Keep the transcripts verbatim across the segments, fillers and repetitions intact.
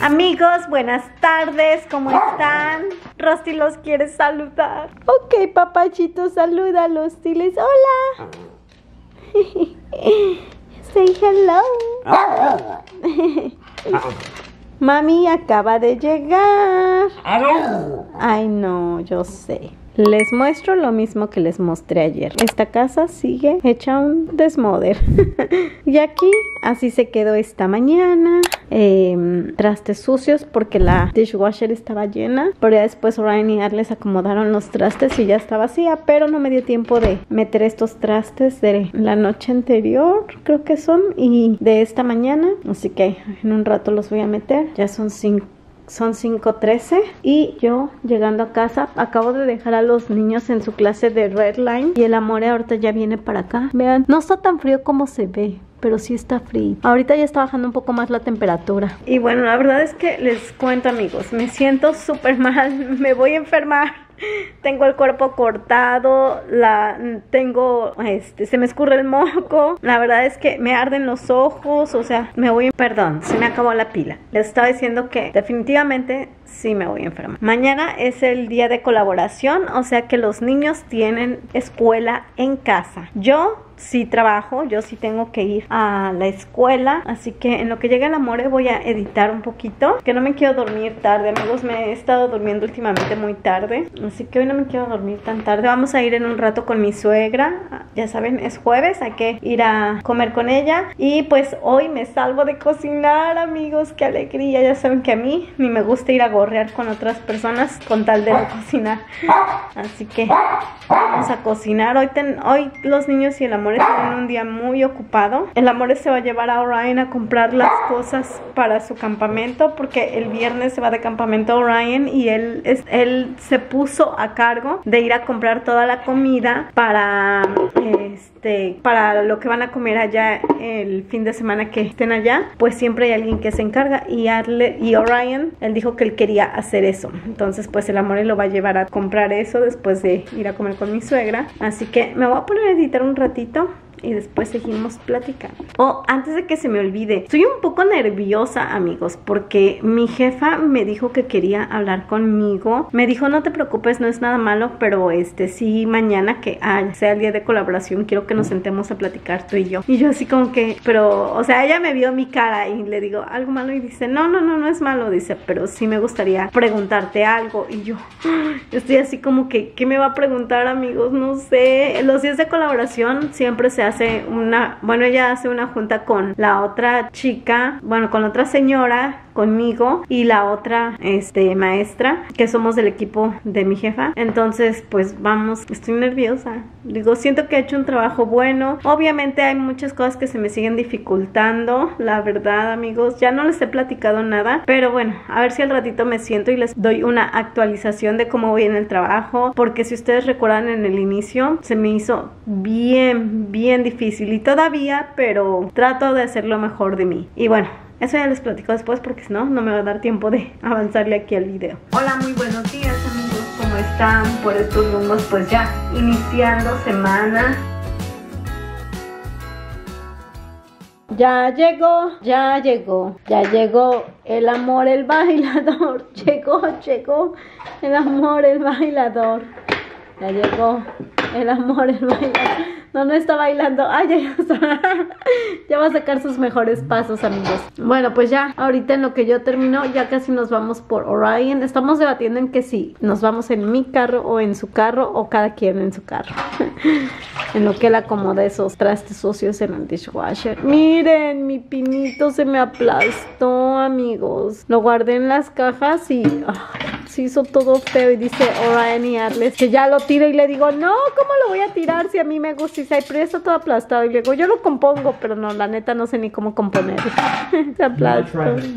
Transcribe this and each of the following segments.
Amigos, buenas tardes, ¿cómo están? Rosy los quiere saludar. Ok, papachito, salúdalos, diles hola. Say hello. Mami acaba de llegar. Ay, no, yo sé. Les muestro lo mismo que les mostré ayer. Esta casa sigue hecha un desmoder. Y aquí, así se quedó esta mañana. Eh, trastes sucios porque la dishwasher estaba llena. Pero ya después Ryan y Ar les acomodaron los trastes y ya está vacía. Pero no me dio tiempo de meter estos trastes de la noche anterior, creo que son, y de esta mañana. Así que en un rato los voy a meter. Ya son cinco. Son cinco trece y yo llegando a casa acabo de dejar a los niños en su clase de Redline y el Amore ahorita ya viene para acá. Vean, no está tan frío como se ve, pero sí está frío. Ahorita ya está bajando un poco más la temperatura. Y bueno, la verdad es que les cuento, amigos, me siento súper mal, me voy a enfermar. Tengo el cuerpo cortado, la tengo, este, se me escurre el moco. La verdad es que me arden los ojos, o sea, me voy, perdón, se me acabó la pila. Les estaba diciendo que definitivamente sí me voy a enfermar. Mañana es el día de colaboración, o sea que los niños tienen escuela en casa. Yo sí trabajo, yo sí tengo que ir a la escuela, así que en lo que llegue el Amore voy a editar un poquito, que no me quiero dormir tarde, amigos, me he estado durmiendo últimamente muy tarde, así que hoy no me quiero dormir tan tarde. Vamos a ir en un rato con mi suegra, ya saben, es jueves, hay que ir a comer con ella, y pues hoy me salgo de cocinar, amigos, qué alegría. Ya saben que a mí ni me gusta ir a gorrear con otras personas con tal de no cocinar, así que vamos a cocinar. Hoy, ten, hoy los niños y el Amore tienen un día muy ocupado. El Amore se va a llevar a Orion a comprar las cosas para su campamento, porque el viernes se va de campamento Orion y él, es, él se puso a cargo de ir a comprar toda la comida para, este, para lo que van a comer allá el fin de semana que estén allá. Pues siempre hay alguien que se encarga, y, Arle, y Orion, él dijo que él quería hacer eso. Entonces pues el Amore lo va a llevar a comprar eso después de ir a comer con mi suegra. Así que me voy a poner a editar un ratito y después seguimos platicando. Oh, antes de que se me olvide, estoy un poco nerviosa, amigos, porque mi jefa me dijo que quería hablar conmigo. Me dijo, no te preocupes, no es nada malo, pero este sí, mañana que ah, sea el día de colaboración, quiero que nos sentemos a platicar tú y yo. Y yo así como que, pero, o sea, ella me vio mi cara y le digo, ¿algo malo? Y dice, no, no, no, no es malo, dice, pero sí me gustaría preguntarte algo. Y yo, yo estoy así como que, ¿qué me va a preguntar, amigos? No sé. Los días de colaboración siempre se hace hace una, bueno, ella hace una junta con la otra chica, bueno, con otra señora, conmigo y la otra este maestra, que somos del equipo de mi jefa. Entonces pues vamos, estoy nerviosa, digo, siento que he hecho un trabajo bueno. Obviamente hay muchas cosas que se me siguen dificultando, la verdad, amigos, ya no les he platicado nada, pero bueno, a ver si al ratito me siento y les doy una actualización de cómo voy en el trabajo, porque si ustedes recuerdan, en el inicio se me hizo bien, bien difícil y todavía, pero trato de hacer lo mejor de mí. Y bueno, eso ya les platico después, porque si no, no me va a dar tiempo de avanzarle aquí al video. Hola, muy buenos días, amigos. ¿Cómo están por estos rumbos? Pues ya iniciando semana. Ya llegó, ya llegó, ya llegó el amor, el bailador. Llegó, llegó el amor, el bailador. Ya llegó el amor, el bailador. No, no está bailando. Ay, ya, ya está. Ya va a sacar sus mejores pasos, amigos. Bueno, pues ya, ahorita en lo que yo termino, ya casi nos vamos por Orion. Estamos debatiendo en que si nos vamos en mi carro o en su carro, o cada quien en su carro. En lo que él acomoda esos trastes sucios en el dishwasher. Miren, mi pinito se me aplastó, amigos. Lo guardé en las cajas y ay, se hizo todo feo. Y dice Orion y Arles que ya lo tire, y le digo, no, ¿cómo lo voy a tirar si a mí me gusta? Y dice, ay, pero está todo aplastado. Y le digo, yo lo compongo, pero no, la neta no sé ni cómo componerlo. Se aplastó.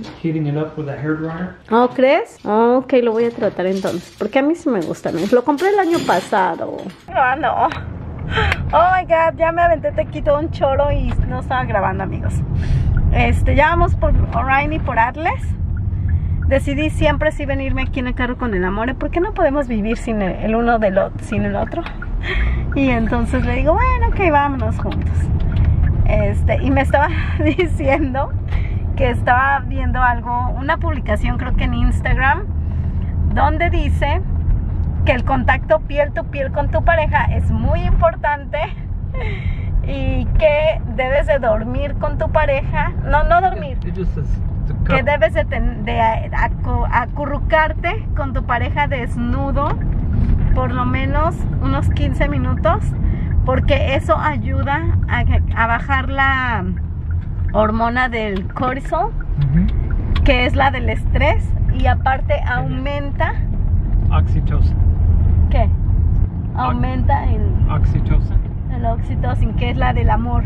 ¿Oh, crees? Oh, ok, lo voy a tratar entonces, porque a mí sí me gusta. Lo compré el año pasado. Ah, no. Oh my god, ya me aventé tequito un choro y no estaba grabando, amigos. Este, ya vamos por Orion y por Arles. Decidí siempre sí venirme aquí en el carro con el Amore, porque no podemos vivir sin el, el uno del otro, sin el otro. Y entonces le digo, bueno, ok, vámonos juntos. Este, y me estaba diciendo que estaba viendo algo, una publicación creo que en Instagram, donde dice que el contacto piel to piel con tu pareja es muy importante y que debes de dormir con tu pareja, no, no dormir, que debes de, ten, de acu, acurrucarte con tu pareja desnudo por lo menos unos quince minutos, porque eso ayuda a, a bajar la hormona del cortisol, uh-huh. que es la del estrés, y aparte aumenta oxitocin. ¿Qué? Aumenta el oxitocin. El oxitocin, que es la del amor.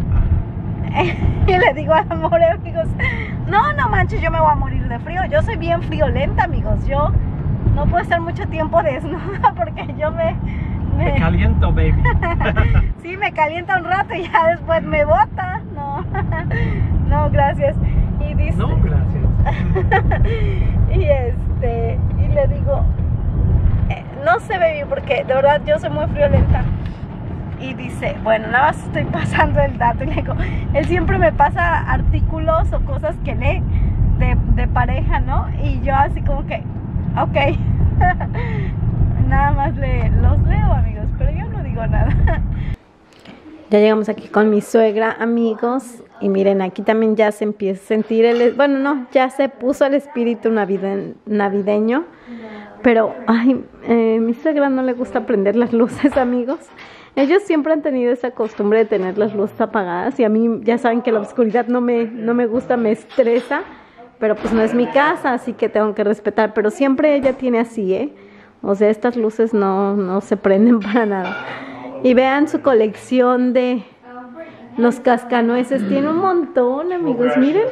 Y le digo al amor, amigos, no, no manches, yo me voy a morir de frío. Yo soy bien friolenta, amigos. Yo no puedo estar mucho tiempo desnuda porque yo me... Me, me caliento, baby. Sí, me calienta un rato y ya después me bota. No, no, gracias. Y dice... No, gracias. Y este, y le digo, eh, no sé, baby, porque de verdad yo soy muy friolenta. Y dice, bueno, nada más estoy pasando el dato. Y le digo, él siempre me pasa artículos o cosas que lee de, de pareja, ¿no? Y yo así como que, ok. Nada más le, los leo, amigos, pero yo no digo nada. Ya llegamos aquí con mi suegra, amigos. Y miren, aquí también ya se empieza a sentir el... Bueno, no, ya se puso el espíritu navide, navideño. Pero, ay, eh, mi suegra no le gusta prender las luces, amigos. Ellos siempre han tenido esa costumbre de tener las luces apagadas. Y a mí ya saben que la oscuridad no me, no me gusta, me estresa. Pero pues no es mi casa, así que tengo que respetar. Pero siempre ella tiene así, ¿eh? O sea, estas luces no, no se prenden para nada. Y vean su colección de los cascanueces. Tiene un montón, amigos, miren.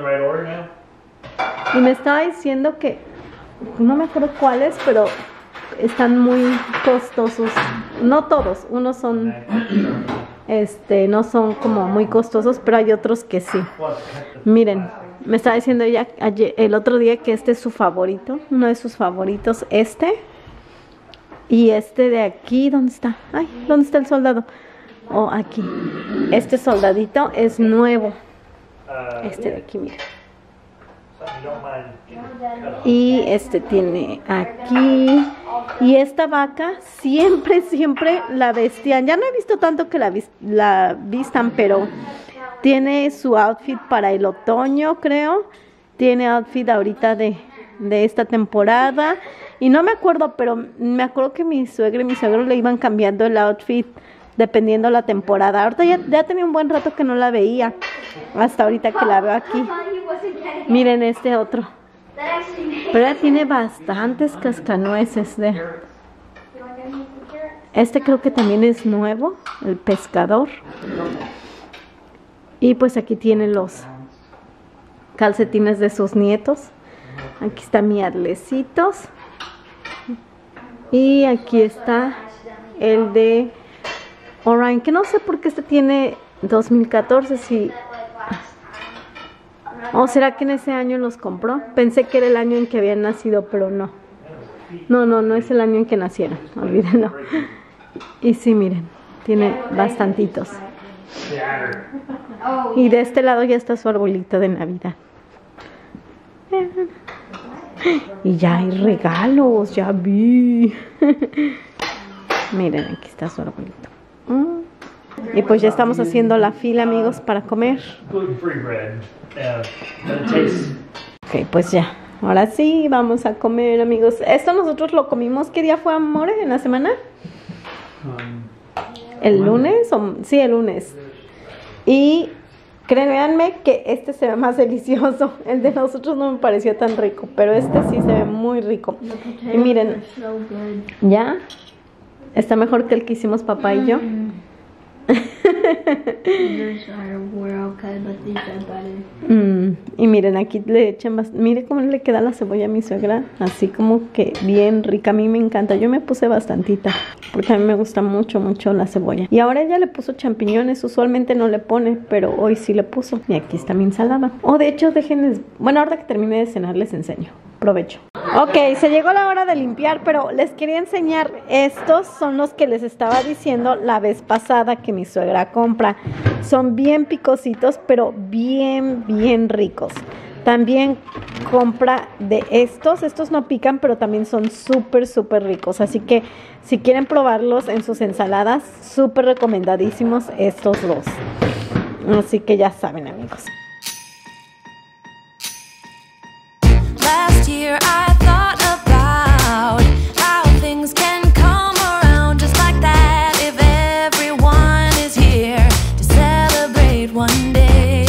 Y me estaba diciendo que, no me acuerdo cuáles, pero están muy costosos. No todos, unos son, este, no son como muy costosos, pero hay otros que sí. Miren, me estaba diciendo ella ayer, el otro día, que este es su favorito, uno de sus favoritos, este. Y este de aquí, ¿dónde está? Ay, ¿dónde está el soldado? Oh, aquí. Este soldadito es nuevo. Este de aquí, mira. Y este tiene aquí. Y esta vaca siempre, siempre la vestían. Ya no he visto tanto que la, vis la vistan, pero tiene su outfit para el otoño, creo. Tiene outfit ahorita de, de esta temporada. Y no me acuerdo, pero me acuerdo que mi suegra y mi suegro le iban cambiando el outfit dependiendo la temporada. Ahorita ya, ya tenía un buen rato que no la veía. Hasta ahorita que la veo aquí. Miren este otro. Pero ella tiene bastantes cascanueces. De... Este creo que también es nuevo, el pescador. Y pues aquí tiene los calcetines de sus nietos. Aquí está mi Adlecitos. Y aquí está el de Orion, que no sé por qué este tiene dos mil catorce, si... ¿O será que en ese año los compró? Pensé que era el año en que habían nacido, pero no. No, no, no es el año en que nacieron, olvídenlo. Y sí, miren, tiene bastantitos. Y de este lado ya está su arbolito de Navidad. Y ya hay regalos, ya vi. Miren, aquí está su arbolito. Mm. Y pues ya estamos haciendo la fila, amigos, para comer. Ok, pues ya. Ahora sí, vamos a comer, amigos. Esto nosotros lo comimos. ¿Qué día fue, amor, en la semana? ¿El lunes? O, sí, el lunes. Y... créanme que este se ve más delicioso. El de nosotros no me pareció tan rico, pero este sí se ve muy rico. Y miren, ya está mejor que el que hicimos papá y yo. mm, y miren, aquí le echan bastante. Mire cómo le queda la cebolla a mi suegra, así como que bien rica. A mí me encanta. Yo me puse bastantita porque a mí me gusta mucho, mucho la cebolla. Y ahora ella le puso champiñones. Usualmente no le pone, pero hoy sí le puso. Y aquí está mi ensalada. Oh, de hecho, déjenles... Bueno, ahora que termine de cenar les enseño. Provecho. Ok, se llegó la hora de limpiar, pero les quería enseñar. Estos son los que les estaba diciendo la vez pasada que mi suegra compra. Son bien picositos, pero bien, bien ricos. También compra de estos. Estos no pican, pero también son súper, súper ricos. Así que si quieren probarlos en sus ensaladas, súper recomendadísimos estos dos. Así que ya saben, amigos. Last year I thought about how things can come around just like that if everyone is here to celebrate one day.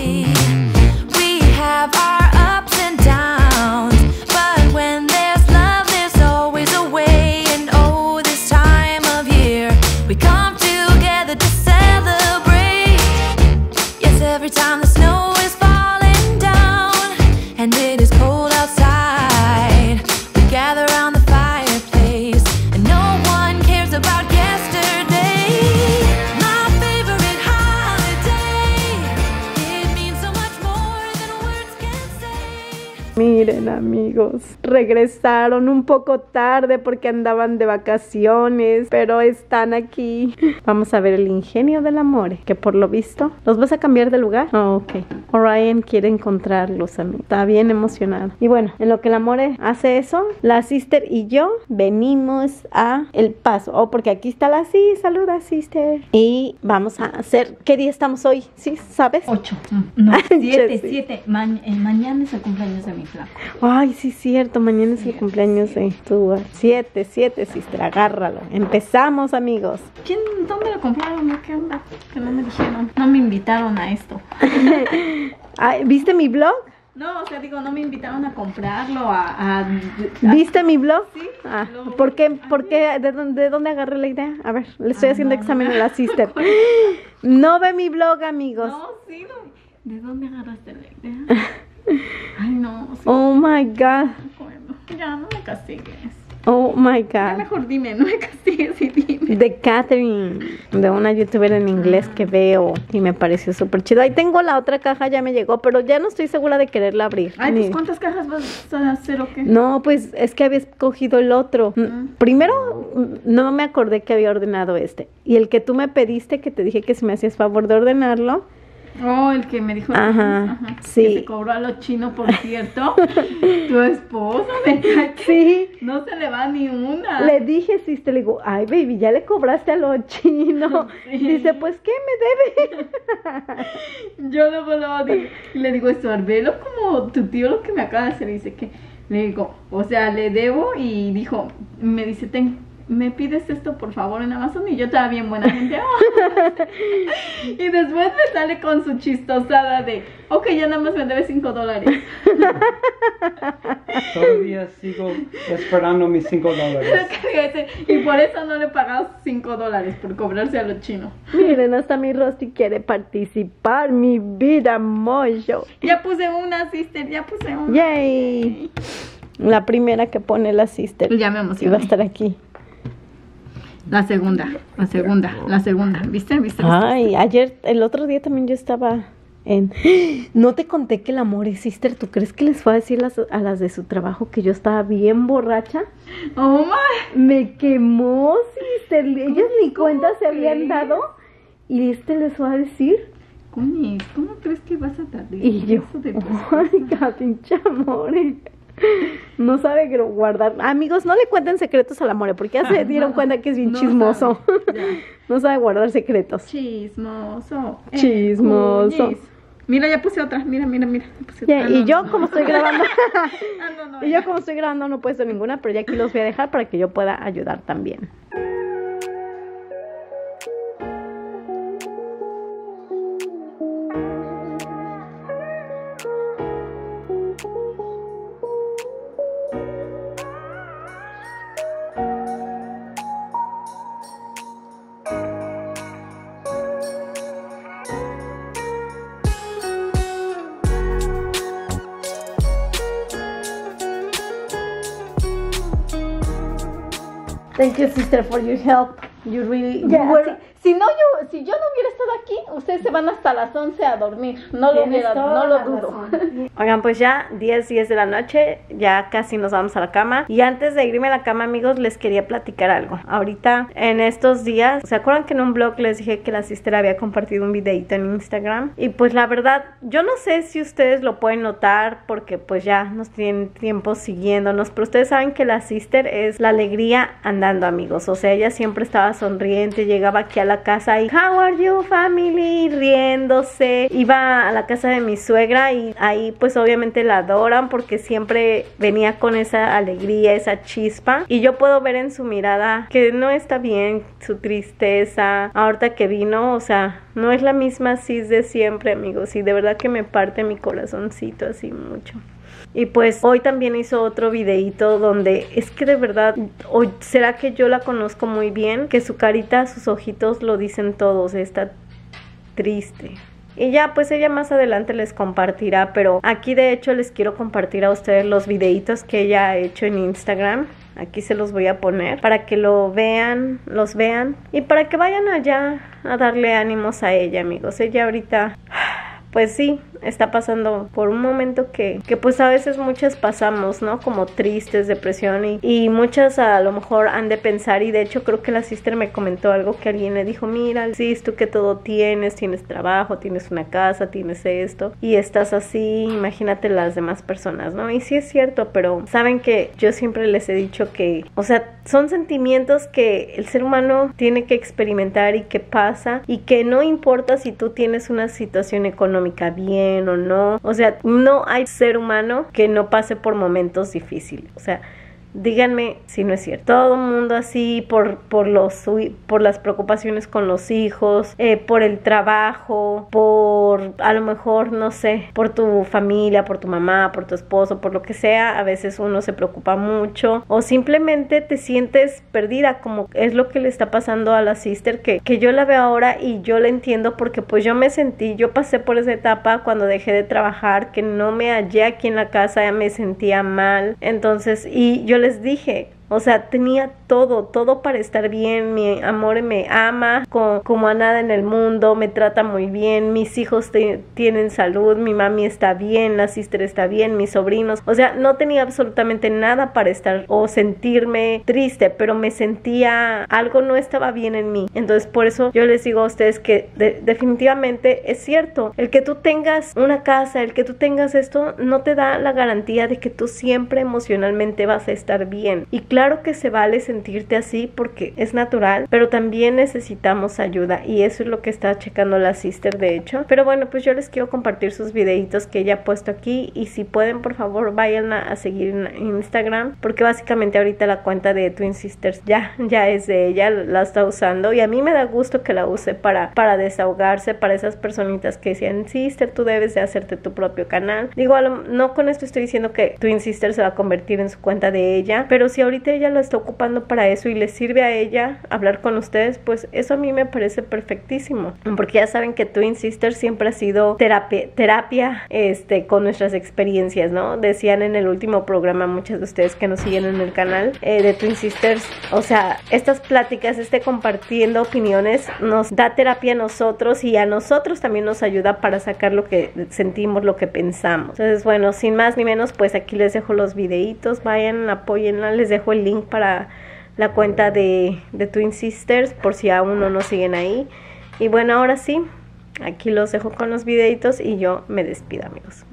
We have our ups and downs, but when there's love there's always a way. And oh, this time of year we come together to celebrate. Yes, every time the snow is falling down and it is cold outside, we gather around the fireplace and no one cares about yesterday. My favorite holiday, it means so much more than words can say. Miren, amigos, regresaron un poco tarde porque andaban de vacaciones, pero están aquí. Vamos a ver el ingenio del amor, que por lo visto, ¿los vas a cambiar de lugar? Oh, ok. Orion quiere encontrarlos, amigos. Está bien emocionado. Y bueno, en lo que el amor hace eso, la sister y yo venimos a El Paso. Oh, porque aquí está la sí, saluda, sister. Y vamos a hacer, ¿qué día estamos hoy? ¿Sí? ¿Sabes? Ocho. No, siete, Sí. siete. Ma eh, mañana es el cumpleaños de mi flaco. Ay, sí, cierto. Mañana es el cumpleaños de tu. Siete, siete, sister. Agárralo. Empezamos, amigos. ¿Quién? ¿Dónde lo compraron? ¿No? ¿Qué onda? Que no me dijeron. No me invitaron a esto. Ay, ¿viste mi blog? No, o sea, digo, no me invitaron a comprarlo, a... a, a ¿Viste mi blog? Sí. Ah, Lo- ¿por qué? ¿Por qué? ¿De dónde, de dónde agarré la idea? A ver, le estoy Ah, haciendo no, examen no. a la sister. No ve mi blog, amigos. No, sí, no. ¿De dónde agarraste la idea? Ay, no, sí, Oh my God. no me acuerdo. Ya, no me castigues. Oh my Ya God. mejor dime, no me castigues y dime. De Catherine, de una youtuber en inglés que veo y me pareció súper chido. Ahí tengo la otra caja, ya me llegó, pero ya no estoy segura de quererla abrir. Ay, Ni- pues, ¿cuántas cajas vas a hacer o qué? No, pues es que había escogido el otro. Mm, Mm. Primero, mm, no me acordé que había ordenado este. Y el que tú me pediste, que te dije que si me hacías favor de ordenarlo. Oh, el que me dijo. Ajá, sí. Que se cobró a los chinos, por cierto. Tu esposo me cae que Sí. no se le va ni una. Le dije, sí, te le digo, ay, baby, ya le cobraste a lo chino. Sí. Dice, pues, ¿qué me debe? Yo no puedo decir. Y le digo, esto, velo como tu tío lo que me acaba de hacer. Y dice que, le digo, o sea, le debo. Y dijo, me dice, ten, me pides esto por favor en Amazon. Y yo estaba bien buena gente. Y después me sale con su chistosada de, ok, ya nada más me debe cinco dólares. Todavía sigo esperando mis cinco dólares. Y por eso no le pagas cinco dólares por cobrarse a los chinos. Miren, hasta mi Rosti quiere participar, mi vida mollo. Ya puse una, sister, ya puse una. Yay. La primera que pone la sister. Ya me Y va a emocioné. estar aquí. La segunda, la segunda, la segunda. ¿Viste? ¿Viste? ¿Viste? Ay, ayer, el otro día también yo estaba en... No te conté que el amor es sister. ¿Tú crees que les fue a decir las- a las de su trabajo que yo estaba bien borracha? Oh my. Me quemó, sister. Ellas ni ¿Cómo cuenta se habían crees? dado. Y este les fue a decir. Coño, ¿cómo crees que vas a tardar? Y yo, Eso de tu ay, pinche amor. No sabe gro- guardar. Amigos, no le cuenten secretos al amor, porque ya se dieron cuenta que es bien No chismoso. sabe, ya. No sabe guardar secretos. Chismoso. eh, Chismoso. cuyis. Mira, ya puse otra. Mira, mira, mira. ya puse Ya, otra. Ah, y no, yo no, como no. estoy grabando Ah, no, no, y ya. yo como estoy grabando no he puesto ninguna, pero ya aquí los voy a dejar para que yo pueda ayudar también. Thank you, sister, for your help. You really, you Ya, were- si, si no yo, si yo no hubiera estado aquí, ustedes se van hasta las once a dormir. No lo hubiera, no lo dudo. Oigan, pues ya diez, diez de la noche, ya casi nos vamos a la cama. Y antes de irme a la cama, amigos, les quería platicar algo. Ahorita, en estos días, ¿se acuerdan que en un blog les dije que la sister había compartido un videito en Instagram? Y pues la verdad, yo no sé si ustedes lo pueden notar porque pues ya nos tienen tiempo siguiéndonos, pero ustedes saben que la sister es la alegría andando, amigos. O sea, ella siempre estaba sonriente, llegaba aquí a la casa y how are you family, riéndose. Iba a la casa de mi suegra y ahí pues obviamente la adoran porque siempre venía con esa alegría, esa chispa, y yo puedo ver en su mirada que no está bien, su tristeza. Ahorita que vino, o sea, no es la misma Cis de siempre, amigos, y de verdad que me parte mi corazoncito así mucho. Y pues hoy también hizo otro videito donde es que de verdad, o será que yo la conozco muy bien, que su carita, sus ojitos lo dicen todos, está triste. Y ya pues ella más adelante les compartirá, pero aquí de hecho les quiero compartir a ustedes los videitos que ella ha hecho en Instagram. Aquí se los voy a poner para que lo vean, los vean y para que vayan allá a darle ánimos a ella, amigos. Ella ahorita, pues sí, está pasando por un momento que, que pues a veces muchas pasamos, ¿no? Como tristes, depresión y, y muchas a lo mejor han de pensar, y de hecho creo que la sister me comentó algo que alguien le dijo, mira, Cis, tú que todo tienes, tienes trabajo, tienes una casa, tienes esto y estás así, imagínate las demás personas, ¿no? Y sí es cierto, pero saben que yo siempre les he dicho que, o sea, son sentimientos que el ser humano tiene que experimentar y que pasa, y que no importa si tú tienes una situación económica bien o no, o sea, no hay ser humano que no pase por momentos difíciles, o sea, díganme si no es cierto. Todo el mundo así por, por, los, por las preocupaciones con los hijos, eh, por el trabajo, por a lo mejor, no sé, por tu familia, por tu mamá, por tu esposo, por lo que sea. A veces uno se preocupa mucho o simplemente te sientes perdida, como es lo que le está pasando a la sister, que, que yo la veo ahora y yo la entiendo porque pues yo me sentí, yo pasé por esa etapa cuando dejé de trabajar, que no me hallé aquí en la casa, ya me sentía mal. Entonces, y yo les dije, o sea, tenía todo, todo para estar bien. Mi amor me ama como, como a nada en el mundo, me trata muy bien, mis hijos te, tienen salud, mi mami está bien, la sister está bien, mis sobrinos, o sea, no tenía absolutamente nada para estar o sentirme triste, pero me sentía, algo no estaba bien en mí. Entonces por eso yo les digo a ustedes que de, definitivamente es cierto, el que tú tengas una casa, el que tú tengas esto, no te da la garantía de que tú siempre emocionalmente vas a estar bien. Y claro que se vale sentirte así porque es natural, pero también necesitamos ayuda, y eso es lo que está checando la sister, de hecho. Pero bueno, pues yo les quiero compartir sus videitos que ella ha puesto aquí, y si pueden, por favor, vayan a, a seguir en Instagram, porque básicamente ahorita la cuenta de Twin Sisters ya, ya es de ella, la está usando, y a mí me da gusto que la use para, para desahogarse, para esas personitas que decían, sister, tú debes de hacerte tu propio canal. Digo, no con esto estoy diciendo que Twin Sisters se va a convertir en su cuenta de ella, pero si ahorita ella lo está ocupando para eso y le sirve a ella hablar con ustedes, pues eso a mí me parece perfectísimo, porque ya saben que Twin Sisters siempre ha sido terapia, terapia este, con nuestras experiencias, ¿no? Decían en el último programa muchas de ustedes que nos siguen en el canal eh, de Twin Sisters, o sea, estas pláticas, este compartiendo opiniones nos da terapia a nosotros, y a nosotros también nos ayuda para sacar lo que sentimos, lo que pensamos. Entonces, bueno, sin más ni menos, pues aquí les dejo los videitos, vayan, apóyenla, les dejo el link para la cuenta de, de Twin Sisters por si aún no nos siguen ahí. Y bueno, ahora sí, aquí los dejo con los videitos y yo me despido, amigos.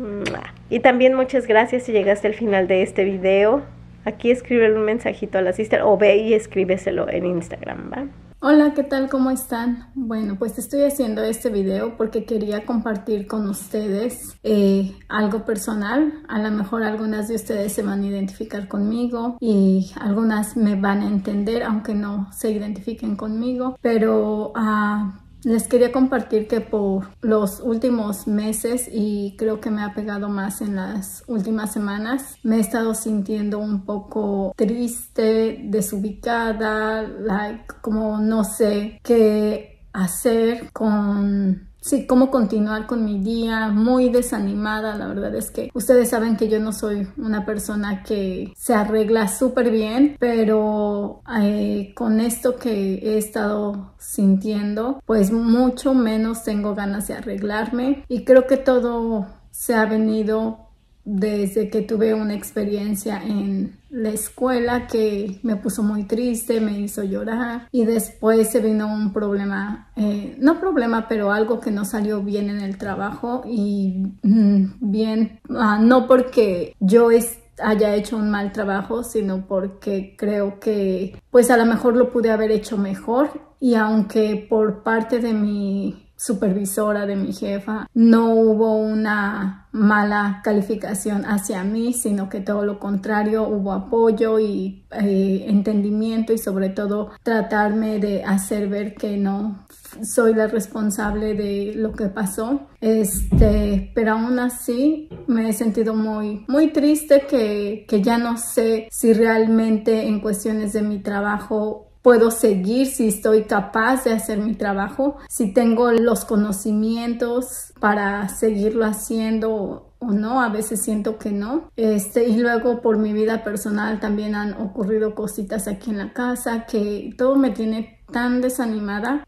Y también muchas gracias si llegaste al final de este video. Aquí escribe un mensajito a la sister o ve y escríbeselo en Instagram, ¿va? Hola, ¿qué tal? ¿Cómo están? Bueno, pues estoy haciendo este video porque quería compartir con ustedes eh, algo personal. A lo mejor algunas de ustedes se van a identificar conmigo y algunas me van a entender, aunque no se identifiquen conmigo. Pero uh, les quería compartir que por los últimos meses, y creo que me ha pegado más en las últimas semanas, me he estado sintiendo un poco triste, desubicada, like, como no sé qué hacer con sí, cómo continuar con mi día, muy desanimada. La verdad es que ustedes saben que yo no soy una persona que se arregla súper bien, pero eh, con esto que he estado sintiendo, pues mucho menos tengo ganas de arreglarme, y creo que todo se ha venido desde que tuve una experiencia en la escuela que me puso muy triste, me hizo llorar, y después se vino un problema, eh, no problema, pero algo que no salió bien en el trabajo, y mm, bien, uh, no porque yo es, haya hecho un mal trabajo, sino porque creo que pues a lo mejor lo pude haber hecho mejor, y aunque por parte de mi supervisora, de mi jefa, no hubo una mala calificación hacia mí, sino que todo lo contrario, hubo apoyo y eh, entendimiento, y sobre todo tratarme de hacer ver que no soy la responsable de lo que pasó. Este, pero aún así me he sentido muy, muy triste, que, que ya no sé si realmente en cuestiones de mi trabajo puedo seguir, si estoy capaz de hacer mi trabajo, si tengo los conocimientos para seguirlo haciendo o no. A veces siento que no. Este, y luego por mi vida personal también han ocurrido cositas aquí en la casa que todo me tiene tan desanimada,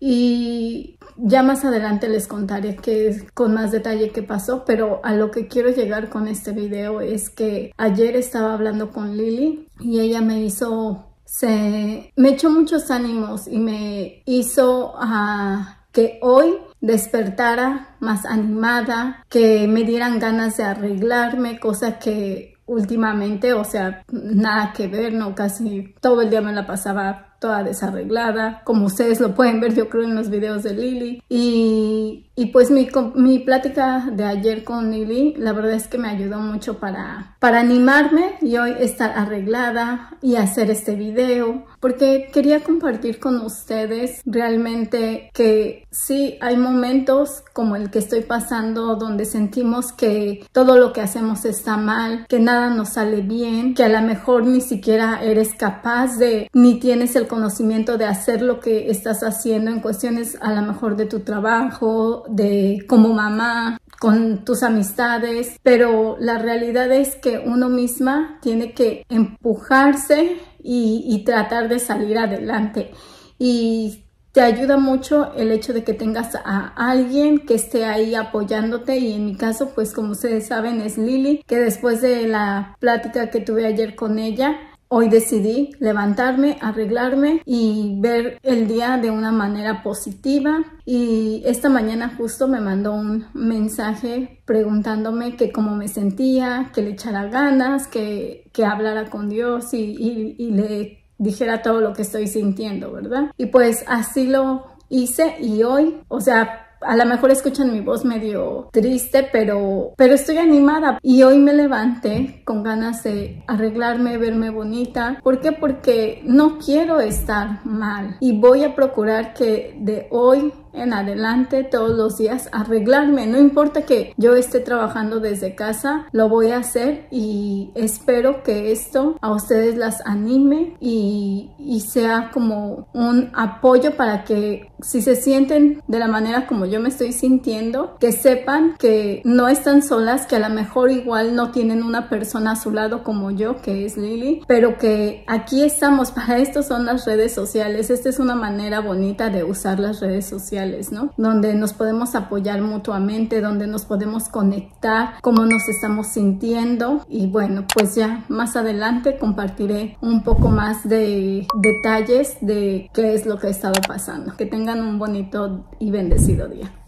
y ya más adelante les contaré que, con más detalle qué pasó. Pero a lo que quiero llegar con este video es que ayer estaba hablando con Lily y ella me hizo Se, me echó muchos ánimos y me hizo uh, que hoy despertara más animada, que me dieran ganas de arreglarme, cosa que últimamente, o sea, nada que ver, no, casi todo el día me la pasaba toda desarreglada, como ustedes lo pueden ver, yo creo, en los videos de Lily. Y, y pues mi, mi plática de ayer con Lily, la verdad es que me ayudó mucho para, para animarme y hoy estar arreglada y hacer este video, porque quería compartir con ustedes realmente que sí, hay momentos como el que estoy pasando donde sentimos que todo lo que hacemos está mal, que nada nos sale bien, que a lo mejor ni siquiera eres capaz de, ni tienes el conocimiento de hacer lo que estás haciendo en cuestiones a lo mejor de tu trabajo, de como mamá, con tus amistades, pero la realidad es que uno misma tiene que empujarse y, y tratar de salir adelante. Y te ayuda mucho el hecho de que tengas a alguien que esté ahí apoyándote, y en mi caso, pues como ustedes saben, es Lily, que después de la plática que tuve ayer con ella, hoy decidí levantarme, arreglarme y ver el día de una manera positiva. Y esta mañana justo me mandó un mensaje preguntándome que cómo me sentía, que le echara ganas, que, que hablara con Dios y, y, y le dijera todo lo que estoy sintiendo, ¿verdad? Y pues así lo hice, y hoy, o sea, a lo mejor escuchan mi voz medio triste, pero, pero estoy animada. Y hoy me levanté con ganas de arreglarme, verme bonita. ¿Por qué? Porque no quiero estar mal. Y voy a procurar que de hoy en adelante, todos los días, arreglarme. No importa que yo esté trabajando desde casa, lo voy a hacer, y espero que esto a ustedes las anime y, y sea como un apoyo para que, si se sienten de la manera como yo me estoy sintiendo, que sepan que no están solas, que a lo mejor igual no tienen una persona a su lado como yo, que es Lily, pero que aquí estamos. Para esto son las redes sociales. Esta es una manera bonita de usar las redes sociales, ¿no? Donde nos podemos apoyar mutuamente, donde nos podemos conectar, cómo nos estamos sintiendo. Y bueno, pues ya más adelante compartiré un poco más de detalles de qué es lo que ha estado pasando. Que tengan un bonito y bendecido día.